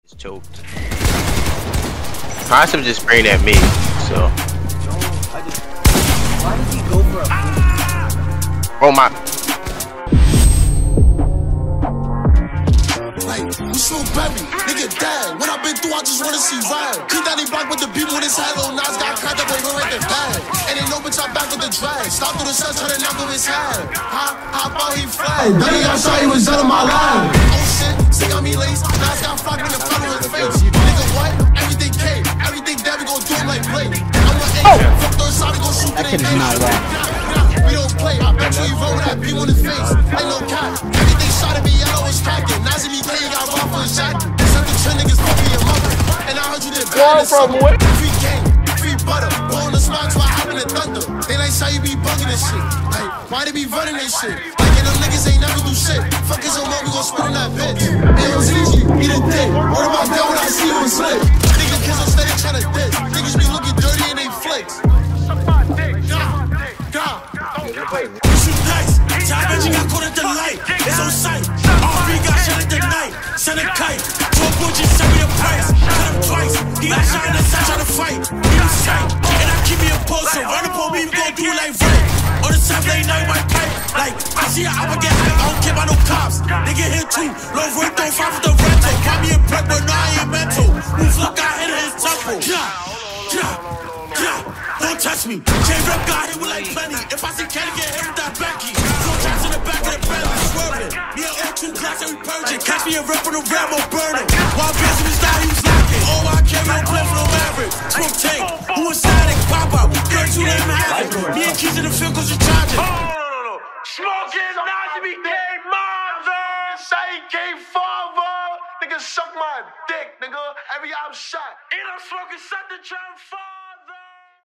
It's choked. Concept just spraying at me, so. Why did he go for a Oh my. You so baby, nigga dead. When I been through, I just wanna see vibe. Keep that block with the people with his head. Little Nas got cracked up, they go right the bag. And they know bitch, I'm back with the drag. Stop through the sun, trying to knock off his head. Hop out, he flag. Then he got shot, he was out of my line. Oh shit, stick on me lace. Nas got flocked in the front of his face. Nigga, what? Everything came. Everything dead, we gon' do it like play. I'm an 8. Fuck third side, we gon' shoot That in kid is not right. We don't play. I bet you roll with that beam on his face. Ain't no cap. Everything shot at me, yellow is cracking. Nas and me, he got robbed for his jacket. Niggas fucking your mother, and I heard you did bad. Free game, free butter, blowing the smile till I hop in the thunder. They like how you be bugging this shit. Like, why they be running this shit? Like, and them niggas ain't never do shit. Fuck his own mom, we gon' spit on that bitch. Hey, yo, ZG, eat a dick. What about that when I see you in slip? Niggas kids on steady tryna diss. Niggas be looking dirty and they flicks. Shoot nice. Time you got caught at the light. It's on sight. RB got shot at the night. Send a kite. 12 budget, send me the price. Cut him twice. He got shot in the side trying to fight. He was sight. And I keep me a poster. Run up on me, we gon' do it like rape. On the side lane, now you might pipe. Like, I see a I'ma get hype. I don't care about no cops. They get hit too. Low rate, don't fight with the rental. Got me a prep, but no, I ain't mental. Move like I hit his temple. Don't touch me. J-Rep got hit with like plenty. If I see Kenny get hit with that Becky. Four traps in the back of the Bentley, swerving. Me and O2 glass and we purging. Catch me a rep on the ram or burning. While busy was down, he was lacking. Oh, I carry on play for no average. Smoke tank. Who was static? Pop out. Girls who let him have it. Me and Keys in the field cause you're charging. No. Smoking, Nazi gay mother. Say gay father. Nigga, suck my dick, nigga. Every I'm shot. And I'm smoking, set the trend for.